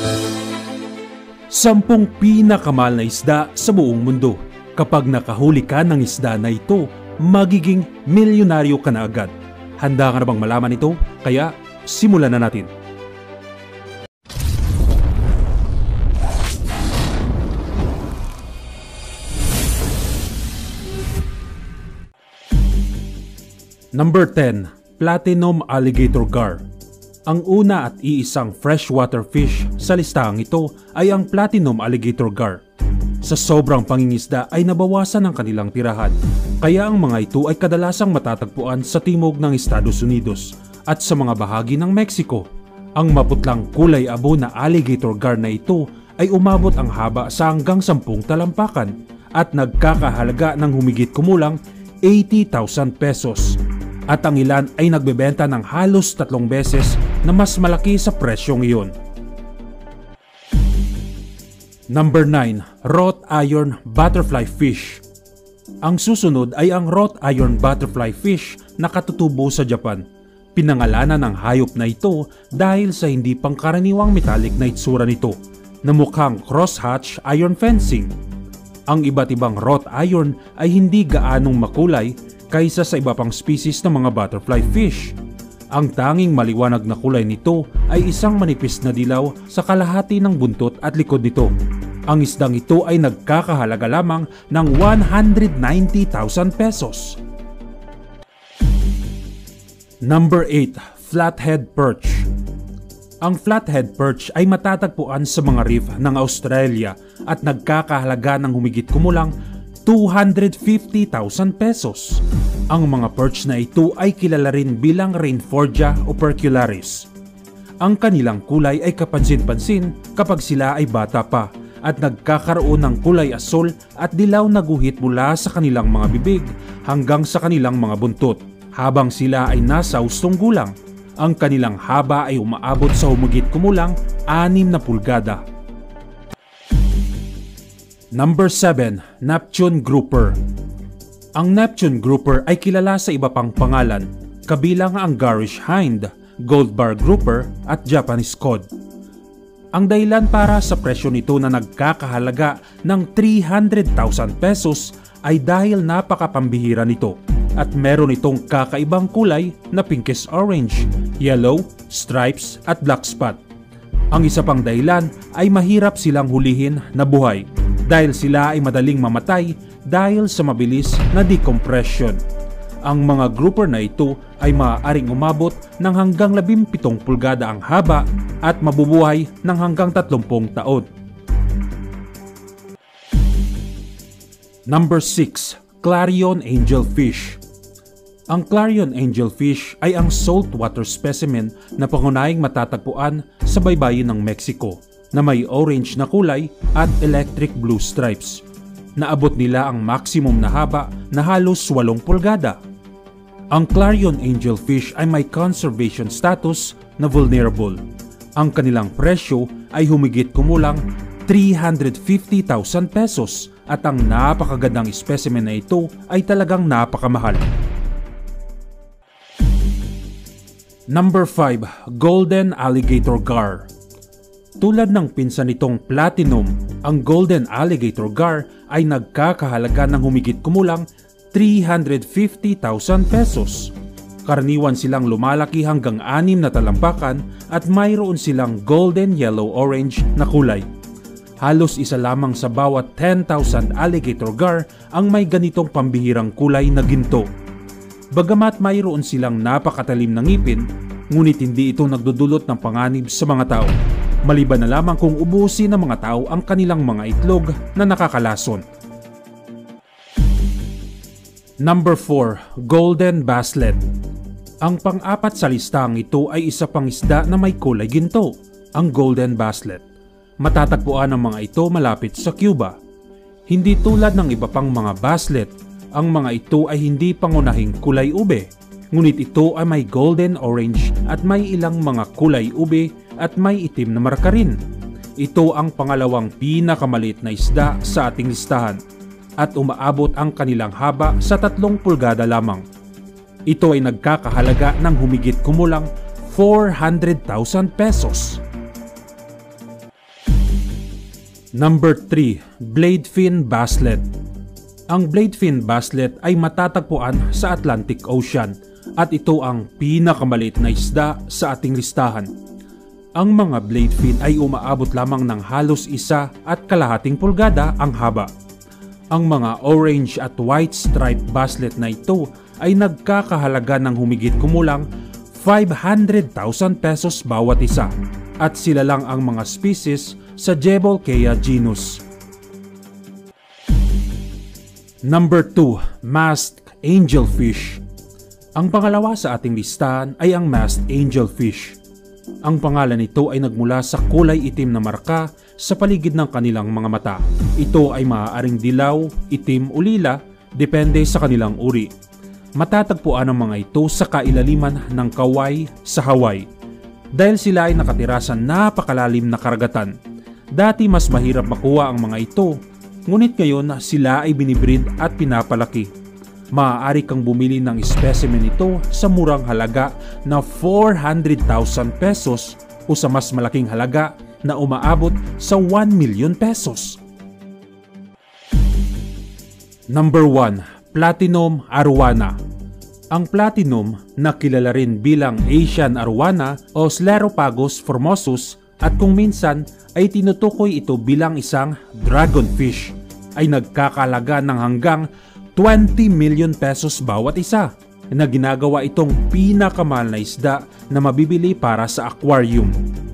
10 pinakamahal na isda sa buong mundo. Kapag nakahuli ka ng isda na ito, magiging milyonaryo ka na agad. Handa ka na bang malaman ito? Kaya simulan na natin. Number 10. Platinum Alligator Gar. Ang una at iisang freshwater fish sa listahang ito ay ang Platinum Alligator Gar. Sa sobrang pangingisda ay nabawasan ang kanilang tirahan, kaya ang mga ito ay kadalasang matatagpuan sa timog ng Estados Unidos at sa mga bahagi ng Mexico. Ang maputlang kulay abo na alligator gar na ito ay umabot ang haba sa hanggang 10 talampakan at nagkakahalaga ng humigit kumulang 80,000 pesos. At ang ilan ay nagbebenta ng halos 3 beses na mas malaki sa presyong iyon. Number 9. Wrought Iron Butterfly Fish. Ang susunod ay ang wrought iron butterfly fish na katutubo sa Japan. Pinangalanan ng hayop na ito dahil sa hindi pangkaraniwang metallic na itsura nito na mukhang crosshatch iron fencing. Ang iba't ibang wrought iron ay hindi gaanong makulay kaysa sa iba pang species ng mga butterfly fish. Ang tanging maliwanag na kulay nito ay isang manipis na dilaw sa kalahati ng buntot at likod nito. Ang isdang ito ay nagkakahalaga lamang ng 190,000 pesos. Number 8. Flathead Perch. Ang flathead perch ay matatagpuan sa mga reef ng Australia at nagkakahalaga ng humigit kumulang 250,000 pesos. Ang mga perch na ito ay kilala rin bilang Reinfordia opercularis. Ang kanilang kulay ay kapansin-pansin kapag sila ay bata pa at nagkakaroon ng kulay asol at dilaw na guhit mula sa kanilang mga bibig hanggang sa kanilang mga buntot. Habang sila ay nasa hustong gulang, ang kanilang haba ay umaabot sa humigit kumulang 6 na pulgada. Number 7. Neptune Grouper. Ang Neptune Grouper ay kilala sa iba pang pangalan, kabilang ang Garish Hind, Gold Bar Grouper at Japanese Cod. Ang dahilan para sa presyo nito na nagkakahalaga ng 300,000 pesos ay dahil napakapambihira nito at meron itong kakaibang kulay na pinkish orange, yellow, stripes at black spot. Ang isa pang dahilan ay mahirap silang hulihin na buhay dahil sila ay madaling mamatay dahil sa mabilis na decompression. Ang mga grouper na ito ay maaaring umabot ng hanggang 17 pulgada ang haba at mabubuhay ng hanggang 30 taon. Number 6. Clarion Angelfish. Ang Clarion Angelfish ay ang saltwater specimen na pangunahing matatagpuan sa baybayin ng Mexico na may orange na kulay at electric blue stripes. Naabot nila ang maximum na haba na halos 8 pulgada. Ang Clarion Angelfish ay may conservation status na vulnerable. Ang kanilang presyo ay humigit kumulang 350,000 pesos at ang napakagandang specimen na ito ay talagang napakamahal. Number 5. Golden Alligator Gar. Tulad ng pinsan nitong platinum, ang Golden Alligator Gar ay nagkakahalaga ng humigit kumulang 350,000 pesos. Karaniwan silang lumalaki hanggang 6 na talampakan at mayroon silang golden yellow-orange na kulay. Halos isa lamang sa bawat 10,000 alligator gar ang may ganitong pambihirang kulay na ginto. Bagamat mayroon silang napakatalim na ngipin, ngunit hindi ito nagdudulot ng panganib sa mga tao. Maliban na lamang kung ubusin ng mga tao ang kanilang mga itlog na nakakalason. Number 4. Golden Basslet. Ang pang-apat sa listang ito ay isa pang isda na may kulay ginto, ang Golden Basslet. Matatagpuan ang mga ito malapit sa Cuba. Hindi tulad ng iba pang mga basslet, ang mga ito ay hindi pangunahing kulay ube, ngunit ito ay may golden orange at may ilang mga kulay ube at may itim na marka rin. Ito ang pangalawang pinakamaliit na isda sa ating listahan at umaabot ang kanilang haba sa 3 pulgada lamang. Ito ay nagkakahalaga ng humigit kumulang 400,000 pesos. Number 3. Bladefin Basslet. Ang bladefin basslet ay matatagpuan sa Atlantic Ocean at ito ang pinakamaliit na isda sa ating listahan. Ang mga bladefin ay umaabot lamang ng halos 1.5 pulgada ang haba. Ang mga orange at white striped basslet na ito ay nagkakahalaga ng humigit kumulang 500,000 pesos bawat isa at sila lang ang mga species sa Jebolkea genus. Number 2. Masked Angelfish. Ang pangalawa sa ating listahan ay ang Masked Angelfish. Ang pangalan nito ay nagmula sa kulay itim na marka sa paligid ng kanilang mga mata. Ito ay maaaring dilaw, itim o lila, depende sa kanilang uri. Matatagpuan ang mga ito sa kailaliman ng Kauai sa Hawaii. Dahil sila ay nakatira sa napakalalim na karagatan. Dati mas mahirap makuha ang mga ito, ngunit ngayon sila ay binibreed at pinapalaki. Maaari kang bumili ng specimen nito sa murang halaga na 400,000 pesos o sa mas malaking halaga na umaabot sa 1 million pesos. Number 1. Platinum Arowana. Ang platinum na kilala rin bilang Asian Arowana o Sclerophagus formosus at kung minsan ay tinutukoy ito bilang isang dragonfish ay nagkakalaga ng hanggang 20 million pesos bawat isa na ginagawa itong pinakamahal na isda na mabibili para sa aquarium.